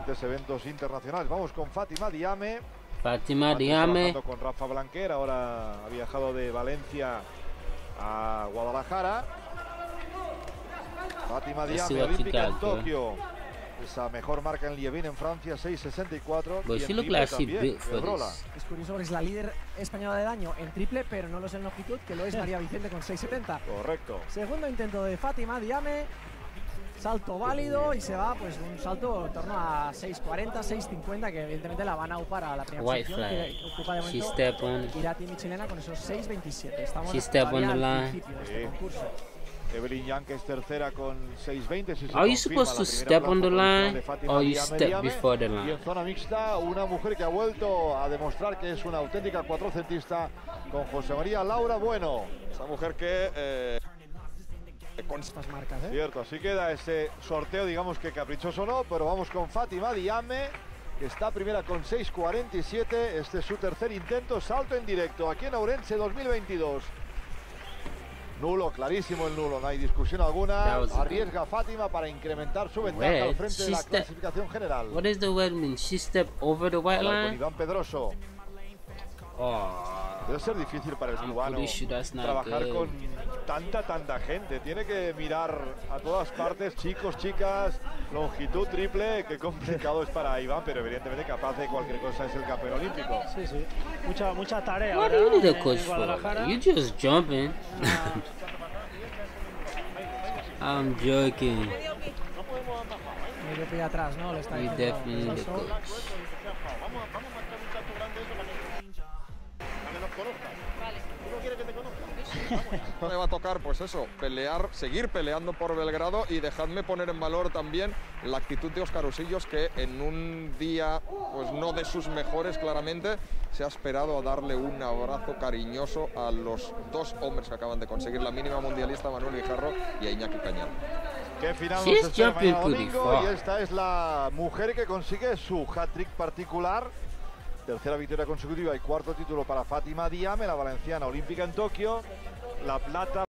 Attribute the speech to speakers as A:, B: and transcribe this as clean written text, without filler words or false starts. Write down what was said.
A: diferentes eventos internacionales. Vamos con Fátima Diame.
B: Fátima Diame.
A: Con Rafa Blanquer, ahora ha viajado de Valencia a Guadalajara. Fátima Diame, olímpica en Tokio. Esa mejor marca en Lievin en Francia, 6.64.
B: But she look like she built for this.
C: Es curioso porque es la líder española del año en triple, pero no lo es en longitud, que lo es María Vicente con 6.70.
A: Correcto.
C: Segundo intento de Fátima Diame. Salto válido y se va pues un salto en torno a 6.40, 6.50, que evidentemente la van a upar a la primera posición que ocupa de momento Irati Michelena con esos 6.27. Estamos todavía al principio de este concurso.
A: Evelyn Young, que es tercera con 6.20.
B: Are you supposed to step on the line or you step before the
A: Y en
B: line?
A: zona mixta, una mujer que ha vuelto a demostrar que es una auténtica cuatrocentista con José María Laura Bueno. Esa mujer que...
C: con estas marcas,
A: Cierto, así queda ese sorteo, digamos que caprichoso no, pero vamos con Fátima Diame, que está primera con 6.47. Este es su tercer intento, salto en directo aquí en Ourense 2022. Nulo, clarísimo el nulo, no hay discusión alguna. Arriesga Fátima para incrementar su ventaja al frente de la clasificación general.
B: What does the word mean? She stepped over the white
A: Con
B: line?
A: Iván Pedroso. Debe ser difícil para el cubano trabajar con tanta gente. Tiene que mirar a todas partes, chicos, chicas, longitud triple. Qué complicado es para Iván, pero evidentemente capaz de cualquier cosa, es el campeón olímpico.
D: Sí, sí. Mucha tarea.
B: What do you need a coach for? You just jumping. I'm joking.
C: Medio pie atrás, ¿no? Le está
B: We definitely need a coach.
E: Me va a tocar, pues eso, pelear, seguir peleando por Belgrado, y dejadme poner en valor también la actitud de Óscar Usillos, que en un día, pues no de sus mejores claramente, se ha esperado a darle un abrazo cariñoso a los dos hombres que acaban de conseguir la mínima mundialista, Manuel Guijarro y a Iñaki Cañal.
A: Qué final nos espera mañana domingo, y esta es la mujer que consigue su hat-trick particular. Tercera victoria consecutiva y cuarto título para Fátima Diame, la valenciana olímpica en Tokio. La plata